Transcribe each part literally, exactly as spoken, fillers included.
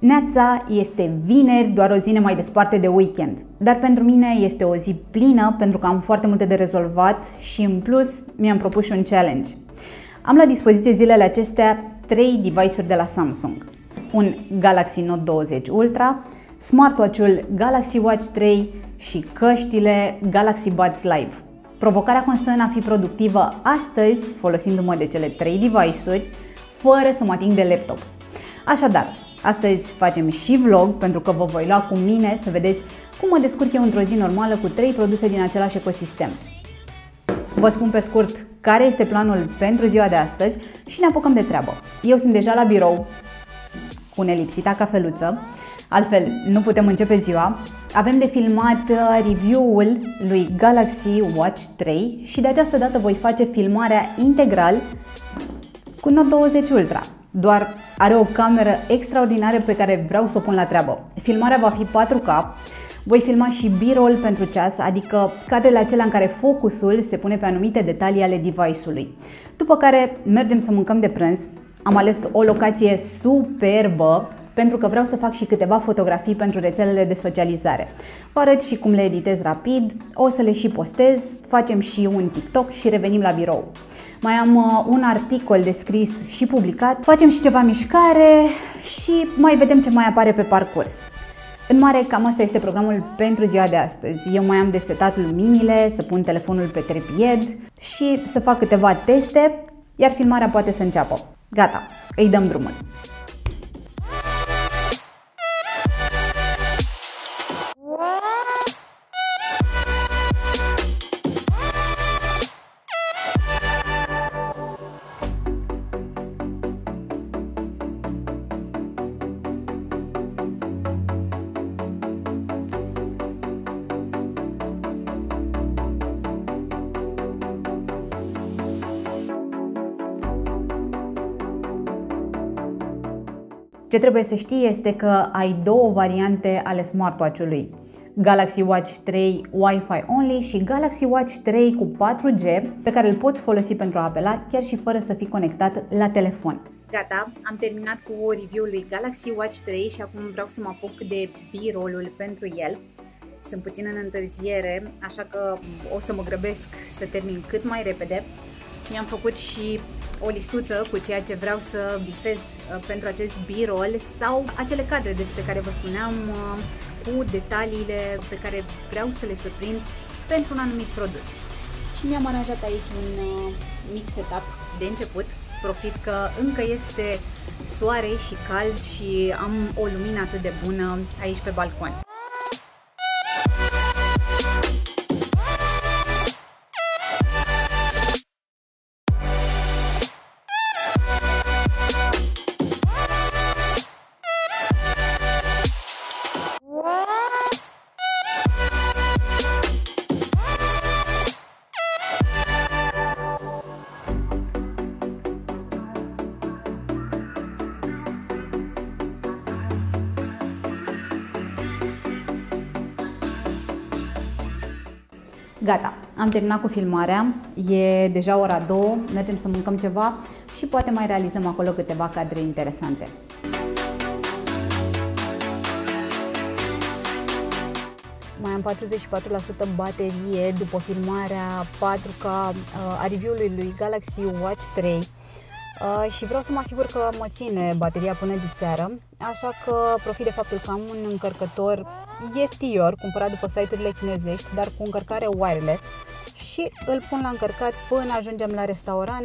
Neața, este vineri, doar o zi ne mai desparte de weekend. Dar pentru mine este o zi plină pentru că am foarte multe de rezolvat și în plus mi-am propus și un challenge. Am la dispoziție zilele acestea trei device-uri de la Samsung. Un Galaxy Note douăzeci Ultra, smartwatch-ul Galaxy Watch trei și căștile Galaxy Buds Live. Provocarea constă în a fi productivă astăzi folosindu-mă de cele trei device-uri fără să mă ating de laptop. Așadar, astăzi facem și vlog pentru că vă voi lua cu mine să vedeți cum mă descurc eu într-o zi normală cu trei produse din același ecosistem. Vă spun pe scurt care este planul pentru ziua de astăzi și ne apucăm de treabă. Eu sunt deja la birou cu nelipsita cafeluță, altfel nu putem începe ziua. Avem de filmat review-ul lui Galaxy Watch trei și de această dată voi face filmarea integral cu Note douăzeci Ultra. Doar are o cameră extraordinară pe care vreau să o pun la treabă. Filmarea va fi patru K, voi filma și B-roll pentru ceas, adică cadrele acelea în care focusul se pune pe anumite detalii ale device-ului. După care mergem să mâncăm de prânz. Am ales o locație superbă pentru că vreau să fac și câteva fotografii pentru rețelele de socializare. Vă arăt și cum le editez rapid, o să le și postez, facem și un TikTok și revenim la birou. Mai am uh, un articol de scris și publicat, facem și ceva mișcare și mai vedem ce mai apare pe parcurs. În mare, cam asta este programul pentru ziua de astăzi. Eu mai am de setat luminile, să pun telefonul pe trepied și să fac câteva teste, iar filmarea poate să înceapă. Gata, îi dăm drumul. Ce trebuie să știi este că ai două variante ale smartwatch-ului. Galaxy Watch trei Wi-Fi Only și Galaxy Watch trei cu patru G, pe care îl poți folosi pentru a apela chiar și fără să fii conectat la telefon. Gata, am terminat cu review-ul lui Galaxy Watch trei și acum vreau să mă apuc de B-roll-ul pentru el. Sunt puțin în întârziere, așa că o să mă grăbesc să termin cât mai repede. Mi-am făcut și o listuță cu ceea ce vreau să bifez pentru acest B-roll sau acele cadre despre care vă spuneam, cu detaliile pe care vreau să le surprind pentru un anumit produs. Și mi-am aranjat aici un mic setup de început. Profit că încă este soare și cald și am o lumină atât de bună aici pe balcon. Gata, am terminat cu filmarea, e deja ora două, mergem să mâncăm ceva și poate mai realizăm acolo câteva cadre interesante. Mai am patruzeci și patru la sută baterie după filmarea patru K a review-ului lui Galaxy Watch trei și vreau să mă asigur că mă ține bateria până diseară, așa că profit de faptul că am un încărcător ieftior, cumpărat după site-urile chinezești, dar cu încărcare wireless și îl pun la încărcat până ajungem la restaurant.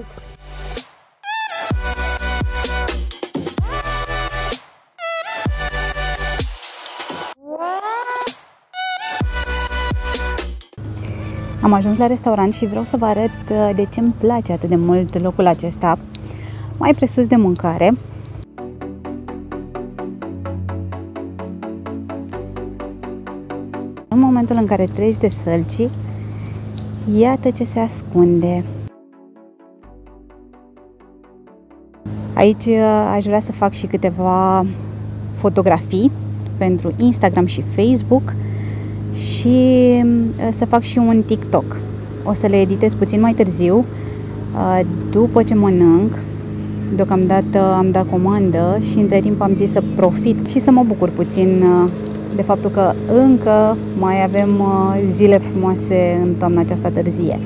Am ajuns la restaurant și vreau să vă arăt de ce îmi place atât de mult locul acesta. Mai presus de mâncare. În momentul în care treci de sălci, iată ce se ascunde. Aici aș vrea să fac și câteva fotografii pentru Instagram și Facebook și să fac și un TikTok. O să le editez puțin mai târziu, după ce mănânc. Deocamdată am dat comandă și între timp am zis să profit și să mă bucur puțin de faptul că încă mai avem zile frumoase în toamna aceasta târzie.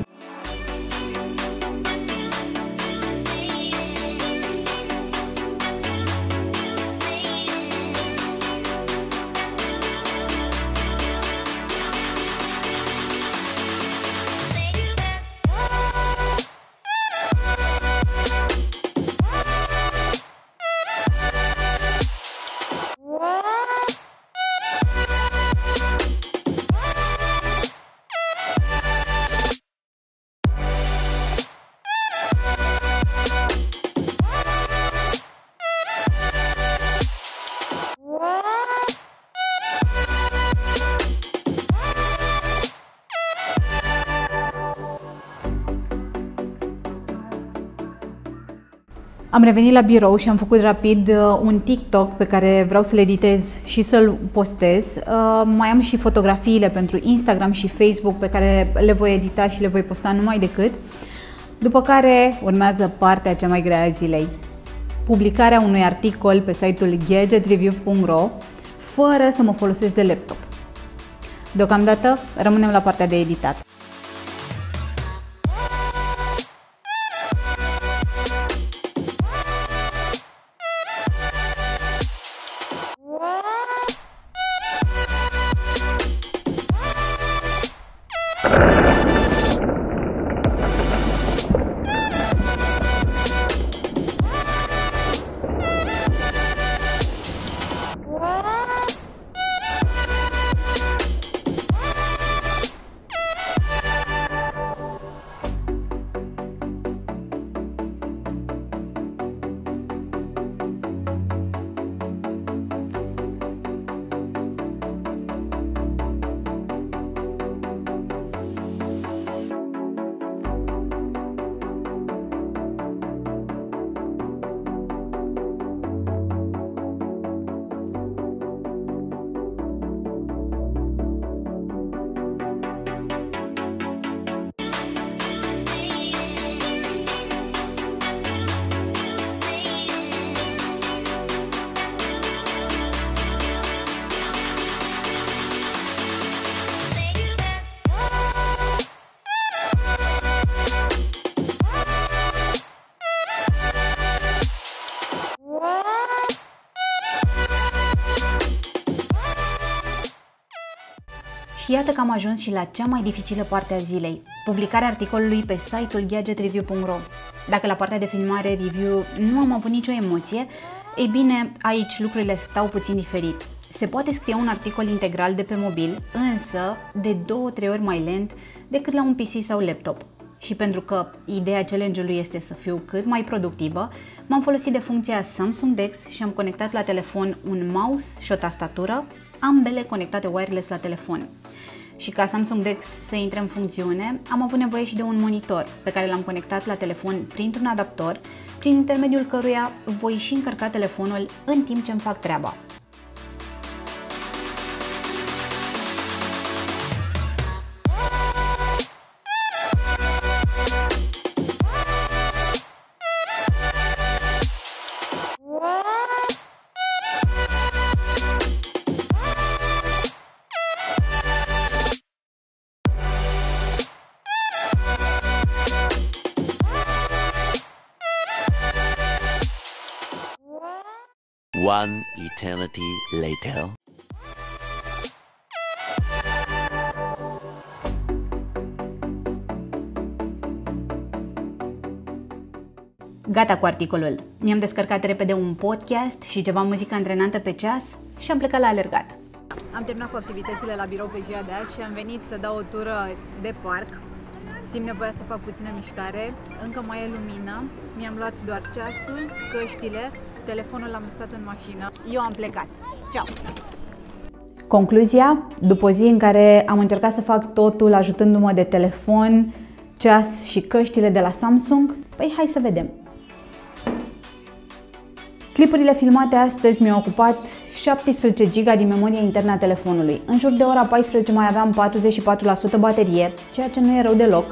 Am revenit la birou și am făcut rapid un TikTok pe care vreau să-l editez și să-l postez. Mai am și fotografiile pentru Instagram și Facebook pe care le voi edita și le voi posta numai decât. După care urmează partea cea mai grea a zilei. Publicarea unui articol pe site-ul gadget review punct ro fără să mă folosesc de laptop. Deocamdată rămânem la partea de editat. Și iată că am ajuns și la cea mai dificilă parte a zilei, publicarea articolului pe site-ul gadget review punct ro. Dacă la partea de filmare review nu am avut nicio emoție, ei bine, aici lucrurile stau puțin diferit. Se poate scrie un articol integral de pe mobil, însă de două-trei ori mai lent decât la un P C sau laptop. Și pentru că ideea challenge-ului este să fiu cât mai productivă, m-am folosit de funcția Samsung Dex și am conectat la telefon un mouse și o tastatură, ambele conectate wireless la telefon. Și ca Samsung Dex să intre în funcțiune, am avut nevoie și de un monitor pe care l-am conectat la telefon printr-un adaptor, prin intermediul căruia voi și încărca telefonul în timp ce îmi fac treaba. One eternity later. Gata cu articolul. Mi-am descărcat repede un podcast și ceva muzică antrenantă pe ceas și am plecat la alergat. Am terminat cu activitățile la birou pe ziua de azi și am venit să dau o tură de parc. Simt nevoia să fac puțină mișcare, încă mai e lumină, mi-am luat doar ceasul, căștile, telefonul l-am lăsat în mașină, eu am plecat. Ceau! Concluzia, după o zi în care am încercat să fac totul ajutându-mă de telefon, ceas și căștile de la Samsung, păi hai să vedem! Clipurile filmate astăzi mi-au ocupat șaptesprezece giga din memoria internă a telefonului. În jur de ora paisprezece mai aveam patruzeci și patru la sută baterie, ceea ce nu e rău deloc.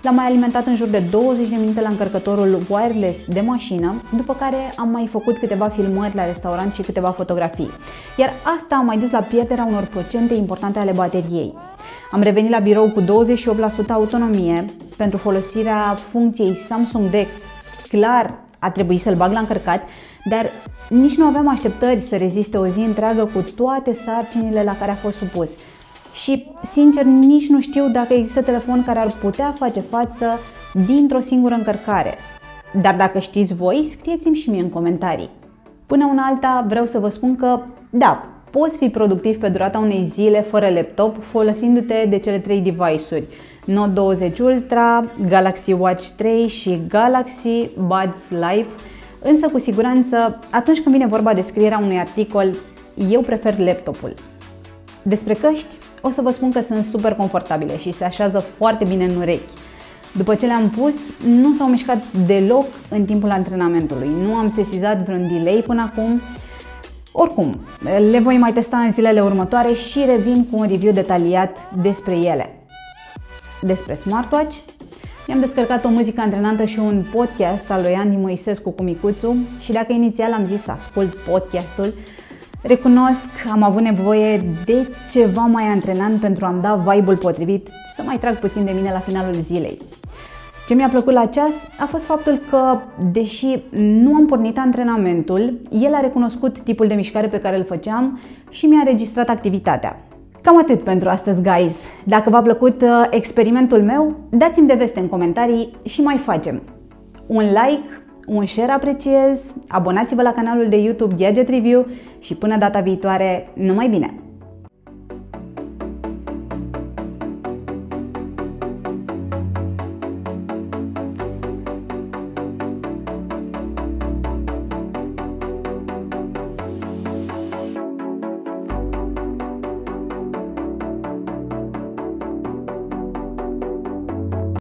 L-am mai alimentat în jur de douăzeci de minute la încărcătorul wireless de mașină, după care am mai făcut câteva filmări la restaurant și câteva fotografii. Iar asta a mai dus la pierderea unor procente importante ale bateriei. Am revenit la birou cu douăzeci și opt la sută autonomie. Pentru folosirea funcției Samsung Dex, clar a trebuit să-l bag la încărcat, dar nici nu aveam așteptări să reziste o zi întreagă cu toate sarcinile la care a fost supus. Și, sincer, nici nu știu dacă există telefon care ar putea face față dintr-o singură încărcare. Dar dacă știți voi, scrieți-mi și mie în comentarii. Până una alta, vreau să vă spun că, da, poți fi productiv pe durata unei zile fără laptop folosindu-te de cele trei device-uri, Note douăzeci Ultra, Galaxy Watch trei și Galaxy Buds Live, însă cu siguranță, atunci când vine vorba de scrierea unui articol, eu prefer laptopul. Despre căști, o să vă spun că sunt super confortabile și se așează foarte bine în urechi. După ce le-am pus, nu s-au mișcat deloc în timpul antrenamentului. Nu am sesizat vreun delay până acum. Oricum, le voi mai testa în zilele următoare și revin cu un review detaliat despre ele. Despre smartwatch, mi-am descărcat o muzică antrenantă și un podcast al lui Andy Moisescu cu micuțul și dacă inițial am zis să ascult podcastul, recunosc, am avut nevoie de ceva mai antrenant pentru a-mi da vibe-ul potrivit, să mai trag puțin de mine la finalul zilei. Ce mi-a plăcut la ceas a fost faptul că, deși nu am pornit antrenamentul, el a recunoscut tipul de mișcare pe care îl făceam și mi-a înregistrat activitatea. Cam atât pentru astăzi, guys. Dacă v-a plăcut uh, experimentul meu, dați-mi de veste în comentarii și mai facem. Un like, un share apreciez, abonați-vă la canalul de YouTube Gadget Review și până data viitoare, numai bine!